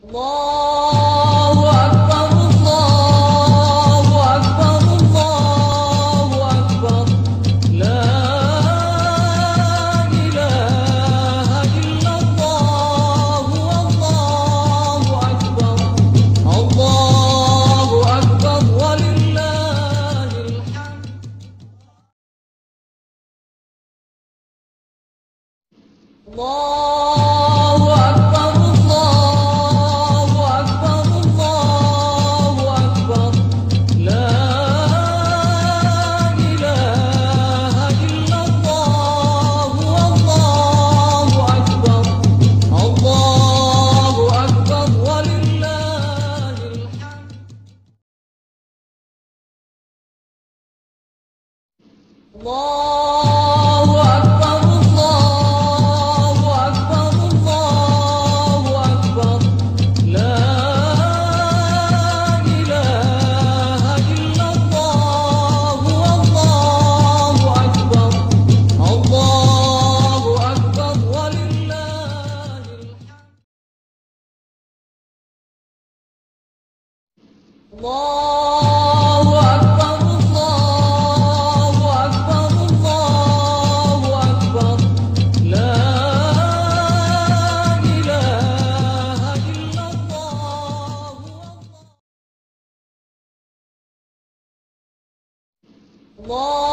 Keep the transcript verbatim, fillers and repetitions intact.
Allahu Akbar, Allahu Akbar, Allahu Akbar. La ilaha illallah, Allahu Akbar. Allahu Akbar, walillahil hamd. Allahu Akbar, Allahu Akbar, Allahu Akbar. La ilaha illallah, Allahu Akbar. Allahu Akbar, walillahil hamd. Allahu Akbar, Allahu Akbar, Allahu Akbar. La ilaha illallah, Allahu Akbar. Allahu Akbar, walillahil hamd. Allahu Akbar, Allahu Akbar, Allahu Akbar. La ilaha illallah. Allah